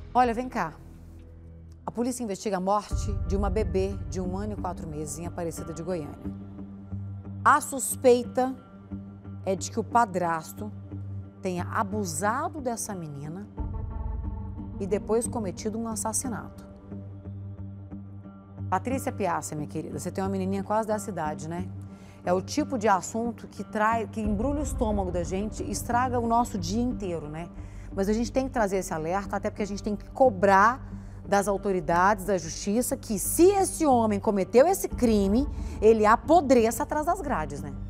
Olha, vem cá. A polícia investiga a morte de uma bebê de 1 ano e 4 meses em Aparecida de Goiânia. A suspeita é de que o padrasto tenha abusado dessa menina e depois cometido um assassinato. Patrícia Piazza, minha querida, você tem uma menininha quase dessa idade, né? É o tipo de assunto que embrulha o estômago da gente e estraga o nosso dia inteiro, né? Mas a gente tem que trazer esse alerta, até porque a gente tem que cobrar das autoridades, da justiça, que se esse homem cometeu esse crime, ele apodreça atrás das grades, né?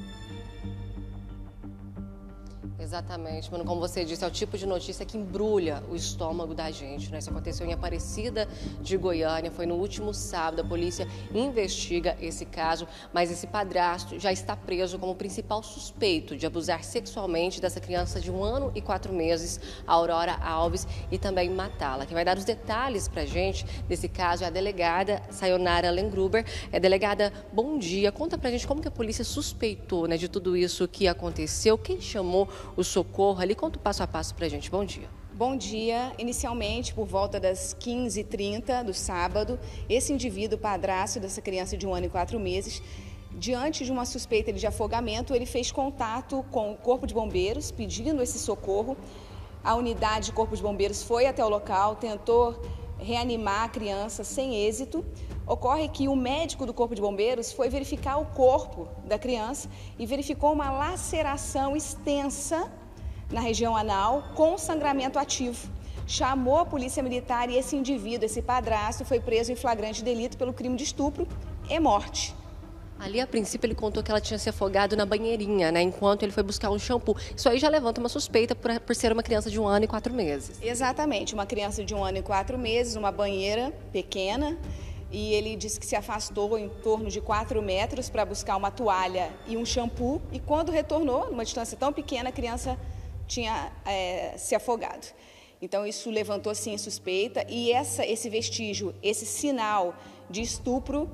Exatamente, mano. Como você disse, é o tipo de notícia que embrulha o estômago da gente, né? Isso aconteceu em Aparecida de Goiânia, foi no último sábado. A polícia investiga esse caso, mas esse padrasto já está preso como principal suspeito de abusar sexualmente dessa criança de 1 ano e 4 meses, Aurora Alves, e também matá-la. Quem vai dar os detalhes pra gente desse caso é a delegada Sayonara Lengruber. Delegada, bom dia. Conta pra gente como que a polícia suspeitou, né, de tudo isso que aconteceu, quem chamou o socorro ali. Conta o passo a passo pra gente. Bom dia. Bom dia. Inicialmente, por volta das 15h30 do sábado, esse indivíduo, padrasto dessa criança de 1 ano e 4 meses, diante de uma suspeita de afogamento, ele fez contato com o Corpo de Bombeiros, pedindo esse socorro. A unidade de Corpo de Bombeiros foi até o local, tentou reanimar a criança sem êxito. Ocorre que o médico do Corpo de Bombeiros foi verificar o corpo da criança e verificou uma laceração extensa na região anal com sangramento ativo. Chamou a polícia militar e esse indivíduo, esse padrasto, foi preso em flagrante delito pelo crime de estupro e morte. Ali, a princípio, ele contou que ela tinha se afogado na banheirinha, né? Enquanto ele foi buscar um shampoo. Isso aí já levanta uma suspeita por ser uma criança de 1 ano e 4 meses. Exatamente, uma criança de 1 ano e 4 meses, uma banheira pequena. E ele disse que se afastou em torno de 4 metros para buscar uma toalha e um shampoo. E quando retornou, numa distância tão pequena, a criança tinha se afogado. Então, isso levantou, sim, suspeita. E esse vestígio, esse sinal de estupro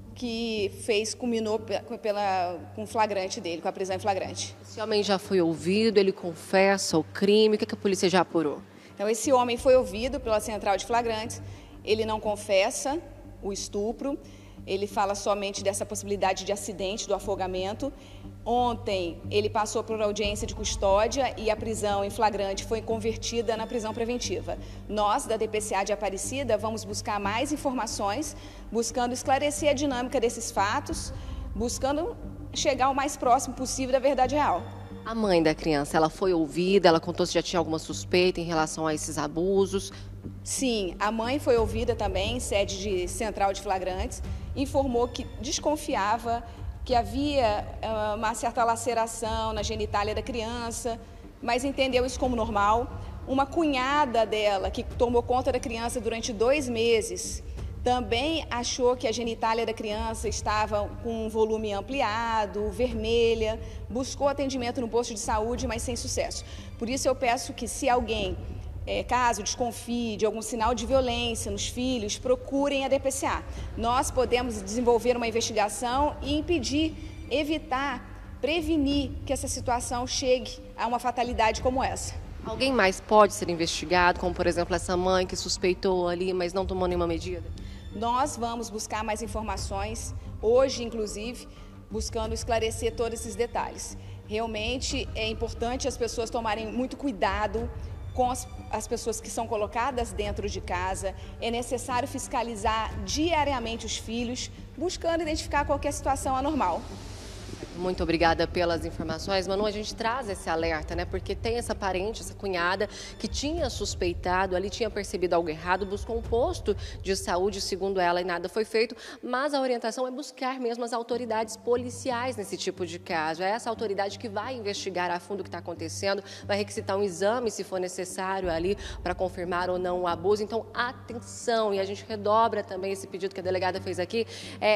que culminou com o flagrante dele, com a prisão em flagrante. Esse homem já foi ouvido, ele confessa o crime, o que a polícia já apurou? Então, esse homem foi ouvido pela central de flagrantes, ele não confessa o estupro, ele fala somente dessa possibilidade de acidente, do afogamento. Ontem, ele passou por audiência de custódia e a prisão em flagrante foi convertida na prisão preventiva. Nós, da DPCA de Aparecida, vamos buscar mais informações, buscando esclarecer a dinâmica desses fatos, buscando chegar o mais próximo possível da verdade real. A mãe da criança, ela foi ouvida, ela contou se já tinha alguma suspeita em relação a esses abusos? Sim, a mãe foi ouvida também, em sede de central de flagrantes, informou que desconfiava que havia uma certa laceração na genitália da criança, mas entendeu isso como normal. Uma cunhada dela, que tomou conta da criança durante 2 meses, também achou que a genitália da criança estava com um volume ampliado, vermelha, buscou atendimento no posto de saúde, mas sem sucesso. Por isso eu peço que, se alguém, caso desconfie de algum sinal de violência nos filhos, procurem a DPCA. Nós podemos desenvolver uma investigação e impedir, evitar, prevenir que essa situação chegue a uma fatalidade como essa. Alguém mais pode ser investigado, como por exemplo essa mãe que suspeitou ali, mas não tomou nenhuma medida? Nós vamos buscar mais informações, hoje inclusive, buscando esclarecer todos esses detalhes. Realmente é importante as pessoas tomarem muito cuidado com as pessoas que são colocadas dentro de casa. É necessário fiscalizar diariamente os filhos, buscando identificar qualquer situação anormal. Muito obrigada pelas informações. Manu, a gente traz esse alerta, né? Porque tem essa parente, essa cunhada, que tinha suspeitado, ali tinha percebido algo errado, buscou um posto de saúde, segundo ela, e nada foi feito. Mas a orientação é buscar mesmo as autoridades policiais nesse tipo de caso. É essa autoridade que vai investigar a fundo o que está acontecendo, vai requisitar um exame, se for necessário, ali, para confirmar ou não o abuso. Então, atenção! E a gente redobra também esse pedido que a delegada fez aqui.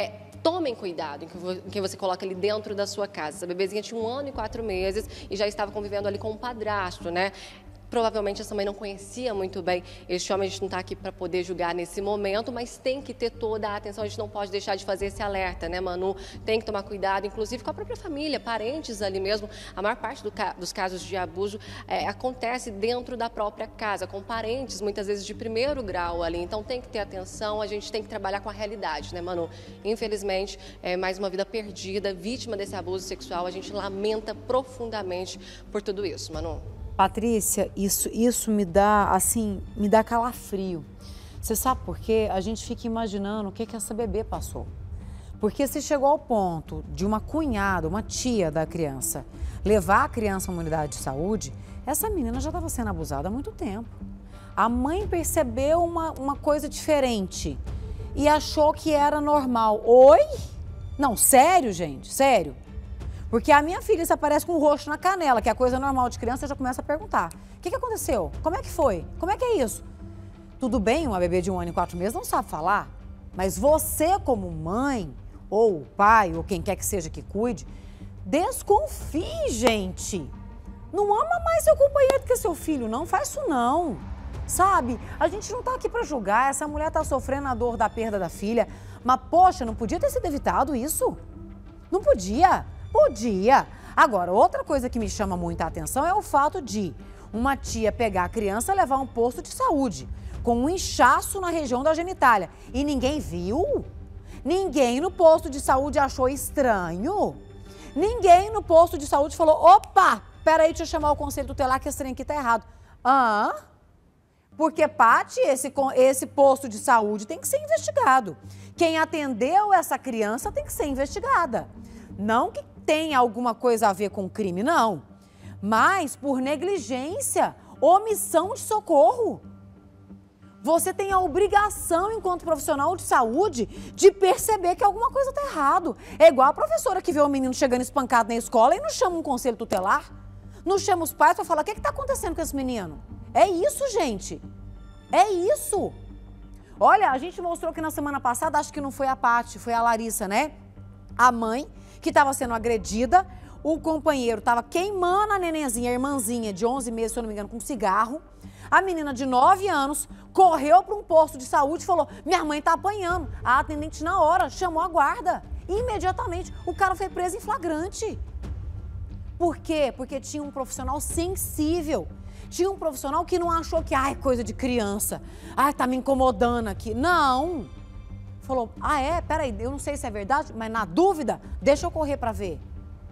Tomem cuidado em quem você coloca ali dentro da sua casa. Essa bebezinha tinha 1 ano e 4 meses e já estava convivendo ali com um padrasto, né? Provavelmente essa mãe não conhecia muito bem este homem, a gente não está aqui para poder julgar nesse momento, mas tem que ter toda a atenção, a gente não pode deixar de fazer esse alerta, né, Manu? Tem que tomar cuidado, inclusive com a própria família, parentes ali mesmo. A maior parte dos casos de abuso acontece dentro da própria casa, com parentes, muitas vezes de primeiro grau ali, então tem que ter atenção, a gente tem que trabalhar com a realidade, né, Manu? Infelizmente, mais uma vida perdida, vítima desse abuso sexual, a gente lamenta profundamente por tudo isso, Manu. Patrícia, isso me dá, assim, me dá calafrio. Você sabe por quê? A gente fica imaginando o que essa bebê passou. Porque se chegou ao ponto de uma cunhada, uma tia da criança, levar a criança a uma unidade de saúde, essa menina já estava sendo abusada há muito tempo. A mãe percebeu uma coisa diferente e achou que era normal. Oi? Não, sério, gente, sério. Porque a minha filha se aparece com um roxo na canela, que é a coisa normal de criança, eu já começa a perguntar. O que aconteceu? Como é que foi? Como é que é isso? Tudo bem, uma bebê de 1 ano e 4 meses não sabe falar, mas você como mãe, ou pai, ou quem quer que seja que cuide, desconfie, gente. Não ama mais seu companheiro do que seu filho, não faz isso não. Sabe? A gente não tá aqui pra julgar, essa mulher tá sofrendo a dor da perda da filha, mas poxa, não podia ter sido evitado isso? Não podia. Podia. Agora, outra coisa que me chama muita atenção é o fato de uma tia pegar a criança e levar a um posto de saúde com um inchaço na região da genitália. E ninguém viu? Ninguém no posto de saúde achou estranho? Ninguém no posto de saúde falou, opa, peraí, deixa eu chamar o conselho tutelar que esse trem aqui tá errado. Porque, Paty, esse posto de saúde tem que ser investigado. Quem atendeu essa criança tem que ser investigada. Não que tenha alguma coisa a ver com crime, não. Mas por negligência, omissão de socorro. Você tem a obrigação, enquanto profissional de saúde, de perceber que alguma coisa está errado. É igual a professora que vê o menino chegando espancado na escola e não chama um conselho tutelar. Não chama os pais para falar, o que está acontecendo com esse menino? É isso, gente. É isso. Olha, a gente mostrou que na semana passada, acho que não foi a Paty, foi a Larissa, né? A mãe que estava sendo agredida, o companheiro estava queimando a nenenzinha, a irmãzinha de 11 meses, se eu não me engano, com cigarro. A menina de 9 anos correu para um posto de saúde e falou, minha mãe está apanhando. A atendente na hora chamou a guarda. Imediatamente, o cara foi preso em flagrante. Por quê? Porque tinha um profissional sensível. Tinha um profissional que não achou que, ai, coisa de criança. Ai, tá me incomodando aqui. Não. Falou, peraí, eu não sei se é verdade, mas na dúvida, deixa eu correr para ver.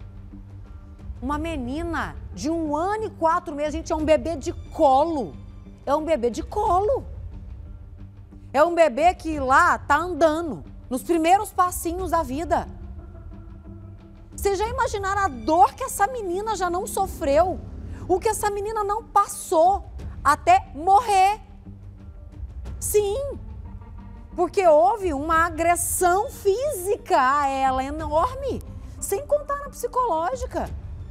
Uma menina de 1 ano e 4 meses, gente, é um bebê de colo. É um bebê de colo. É um bebê que lá tá andando, nos primeiros passinhos da vida. Vocês já imaginaram a dor que essa menina já não sofreu? O que essa menina não passou até morrer? Sim. Porque houve uma agressão física a ela enorme, sem contar na psicológica.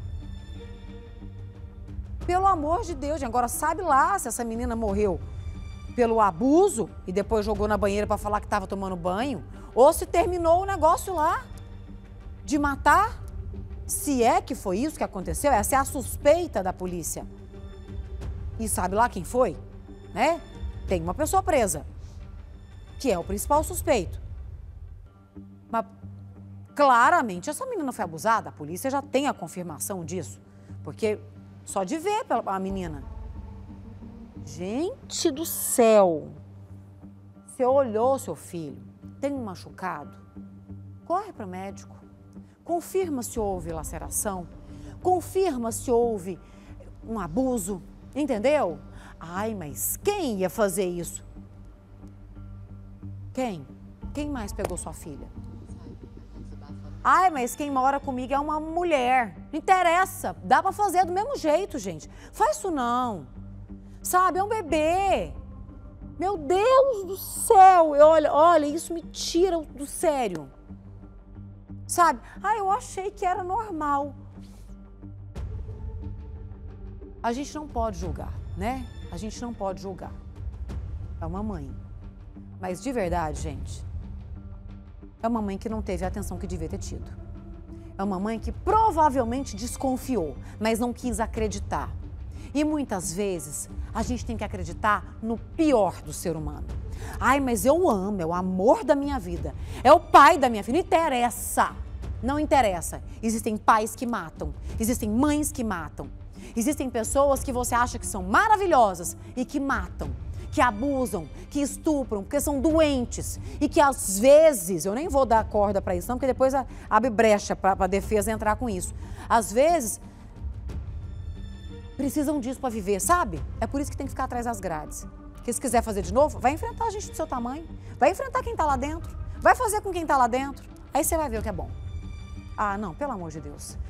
Pelo amor de Deus, agora sabe lá se essa menina morreu pelo abuso e depois jogou na banheira para falar que estava tomando banho, ou se terminou o negócio lá de matar. Se é que foi isso que aconteceu, essa é a suspeita da polícia. E sabe lá quem foi? Né? Tem uma pessoa presa, que é o principal suspeito. Mas, claramente, essa menina foi abusada, a polícia já tem a confirmação disso. Porque só de ver a menina. Gente do céu! Você olhou seu filho, tem um machucado, corre para o médico. Confirma se houve laceração, confirma se houve um abuso, entendeu? Ai, mas quem ia fazer isso? Quem? Quem mais pegou sua filha? Ai, mas quem mora comigo é uma mulher. Não interessa, dá pra fazer do mesmo jeito, gente. Faz isso não. Sabe, é um bebê. Meu Deus do céu, olha, isso me tira do sério. Sabe? Eu achei que era normal. A gente não pode julgar, né? A gente não pode julgar. É uma mãe. Mas de verdade, gente, é uma mãe que não teve a atenção que devia ter tido. É uma mãe que provavelmente desconfiou, mas não quis acreditar. E muitas vezes a gente tem que acreditar no pior do ser humano. Ai, mas eu amo, é o amor da minha vida, é o pai da minha filha, não interessa. Não interessa. Existem pais que matam, existem mães que matam, existem pessoas que você acha que são maravilhosas e que matam, que abusam, que estupram, porque são doentes e que às vezes, eu nem vou dar corda para isso não, porque depois abre brecha para a defesa entrar com isso. Às vezes, precisam disso para viver, sabe? É por isso que tem que ficar atrás das grades. Porque se quiser fazer de novo, vai enfrentar a gente do seu tamanho, vai enfrentar quem está lá dentro, vai fazer com quem está lá dentro, aí você vai ver o que é bom. Ah, não, pelo amor de Deus.